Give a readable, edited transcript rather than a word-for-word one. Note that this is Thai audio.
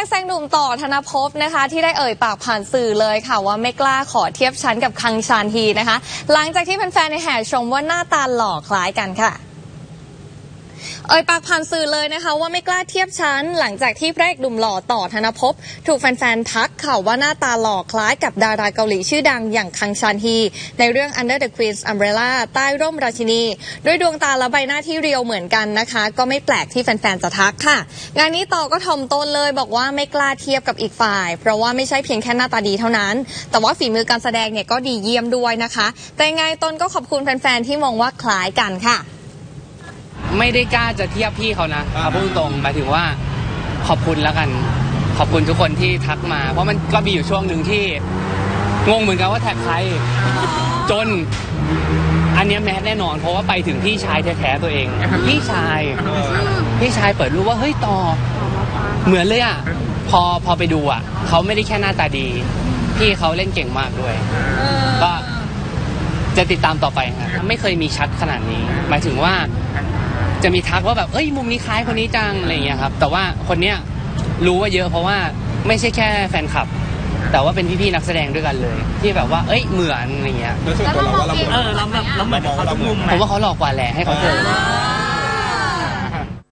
นักแสดงหนุ่มต่อธนภพนะคะที่ได้เอ่ยปากผ่านสื่อเลยค่ะว่าไม่กล้าขอเทียบชั้นกับคังชานฮีนะคะหลังจากที่แฟนๆในแห่ชมว่าหน้าตาหล่อคล้ายกันค่ะเอ่ยปากผ่านสื่อเลยนะคะว่าไม่กล้าเทียบชั้นหลังจากที่พระเอกหนุ่มหล่อต่อธนภพถูกแฟนๆทักค่ะว่าหน้าตาหล่อคล้ายกับดาราเกาหลีชื่อดังอย่างคังชานฮีในเรื่อง Under the Queen's Umbrella ใต้ร่มราชินีด้วยดวงตาและใบหน้าที่เรียวเหมือนกันนะคะก็ไม่แปลกที่แฟนๆจะทักค่ะงานนี้ต่อก็ถ่อมตนเลยบอกว่าไม่กล้าเทียบกับอีกฝ่ายเพราะว่าไม่ใช่เพียงแค่หน้าตาดีเท่านั้นแต่ว่าฝีมือการแสดงเนี่ยก็ดีเยี่ยมด้วยนะคะแต่ยังไงตนก็ขอบคุณแฟนๆที่มองว่าคล้ายกันค่ะไม่ได้กล้าจะเทียบพี่เขานะพูดตรงหมายถึงว่าขอบคุณแล้วกันขอบคุณทุกคนที่ทักมาเพราะมันก็มีอยู่ช่วงหนึ่งที่งงเหมือนกันว่าแท็กใครจนอันนี้แมสแน่นอนเพราะว่าไปถึงพี่ชายแท้ๆตัวเองพี่ชายเปิดรูปว่าเฮ้ยต่อเหมือนเลยอ่ะพอไปดูอ่ะเขาไม่ได้แค่หน้าตาดีพี่เขาเล่นเก่งมากด้วยก็จะติดตามต่อไปครับไม่เคยมีชัดขนาดนี้หมายถึงว่าจะมีทักว่าแบบเอ้ยมุมนี้คล้ายคนนี้จังอะไรอย่างเงี้ยครับแต่ว่าคนเนี้ยรู้ว่าเยอะเพราะว่าไม่ใช่แค่แฟนคลับแต่ว่าเป็นพี่ๆนักแสดงด้วยกันเลยที่แบบว่าเอ้ยเหมือนอะไรเงี้ยโดยส่วนตัวเราว่าเราเหมือนเราเหมือนเขาทุกมุมผมว่าเขาหลอกกว่าแหละให้เขาเจอ